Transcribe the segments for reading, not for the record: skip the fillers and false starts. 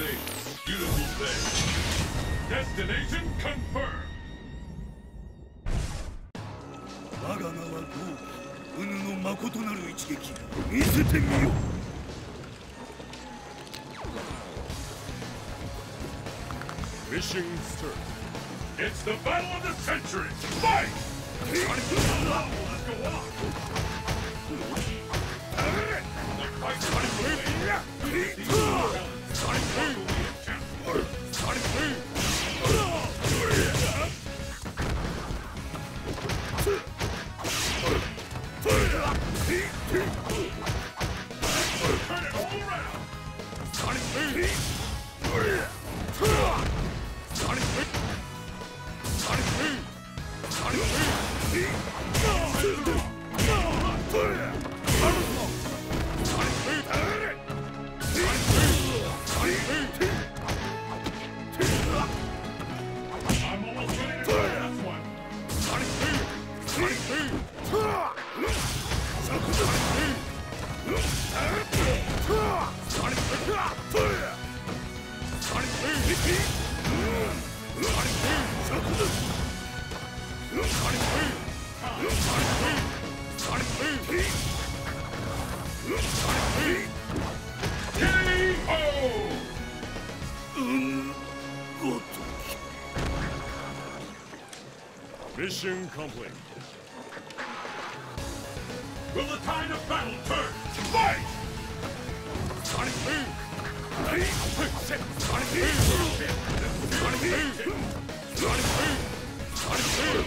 Beautiful day. Destination confirmed. 我が名はゴー。うぬの誠なる一撃見せてみよう。 Mission start. It's the battle of the century. Fight! Let's go on. The fight is turn it all around. Sonic Boom. Sonic Boom. Sonic Boom. Sonic Boom. Sonic Boom. I'm almost ready to try this one. Sonic Boom. Sonic Boom. Sonic Boom. Sonic Boom. Sonic Boom. Sonic Boom! Sonic Boom! Sonic Boom! Sonic Boom! Sonic Boom! KO! Mission complete. Will the tide of battle turn? Fight! Sonic Boom! Sonic Boom! Sonic Boom! Sonic Boom! Sonic Boom! Sonic Boom!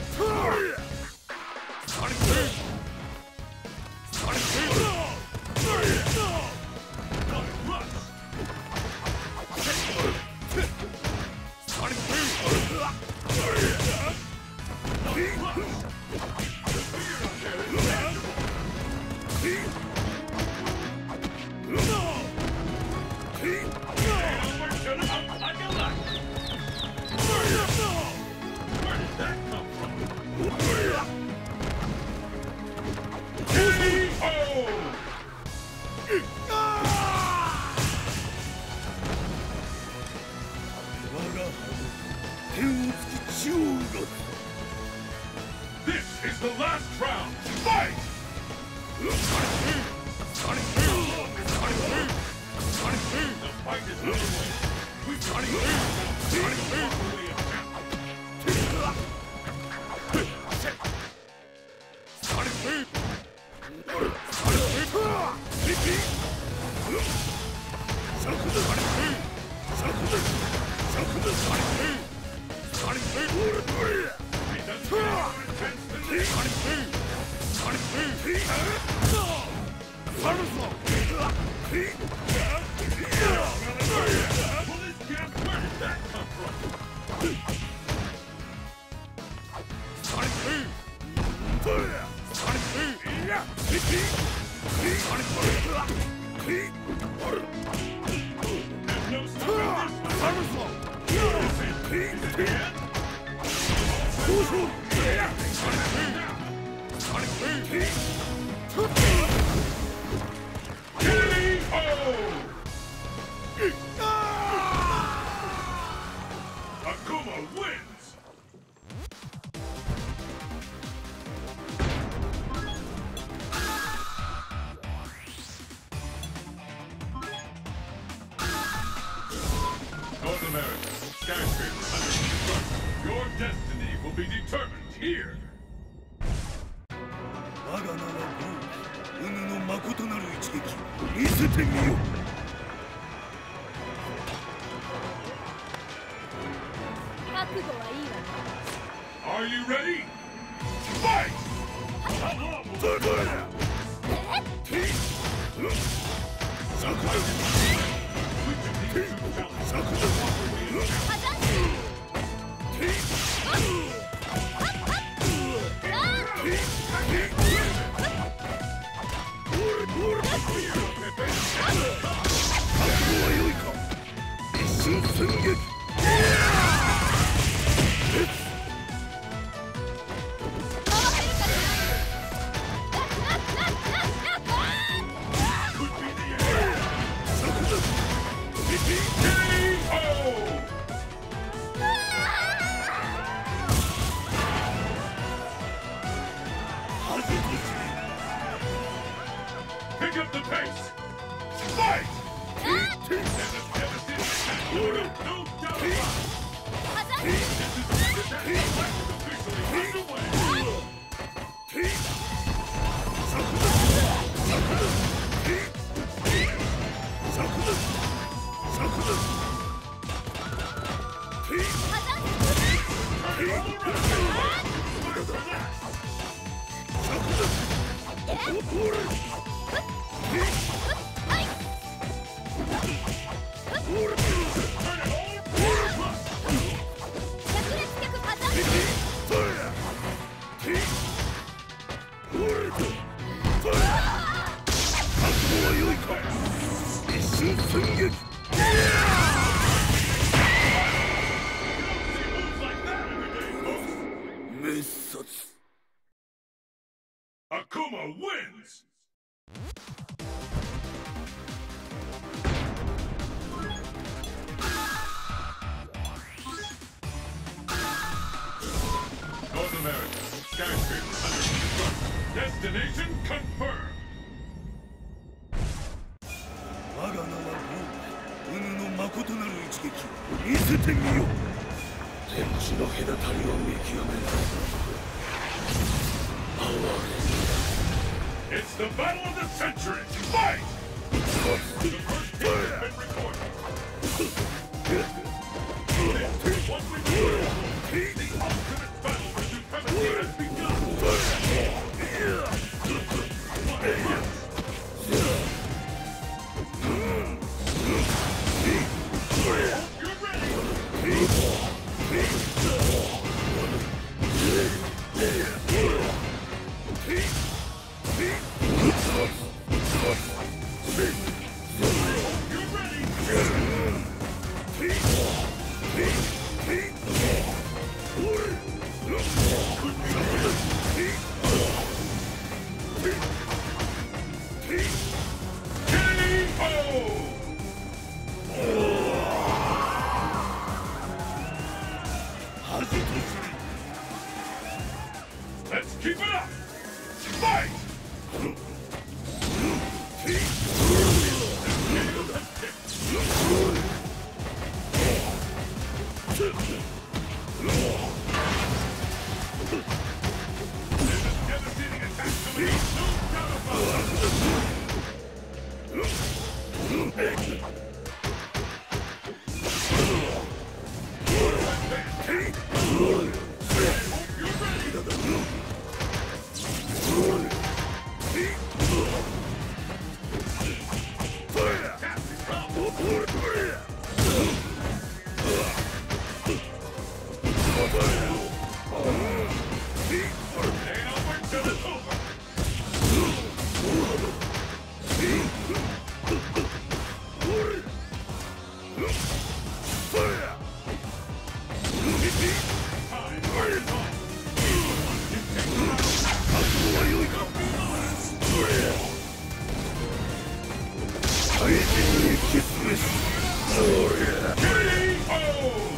Sonic Boom! Sonic Boom! Sonic Rush! Sonic Boom! Where did that come from? KO! This is the last round. Fight! Sonic Boom! Sonic Boom! Sonic Boom! Sonic Boom! The fight is underway. Sonic Boom! Sonic Boom! Sonic Boom! Sonic Boom! Sonic Boom! Sonic Boom! Sonic Boom! Where did that come from? Sonic Boom! Sonic Boom! Sonic Boom! There's no stopping this one! Sonic Boom! Sonic Boom! KO! Akuma wins! North America, skyscraper under construction. Your destiny will be determined here. 我が名はゴー。うぬの誠なる一撃見せてみよう。 覚悟はいいわ。 Are you ready? Fight! Pick up the pace! Fight! And the devastating attack order, no doubt about it! This is the attack officially underway! Akuma wins! North America, skyscraper under construction. Destination confirmed! 我が名はゴー、ウヌの誠なる一撃見せてみよ。天地の隔たりを見極める。 It's the battle of the century! Fight! The first hit has been recorded. Once we begin, the ultimate battle for supremacy has begun! You're Let's keep it up! Fight! KO!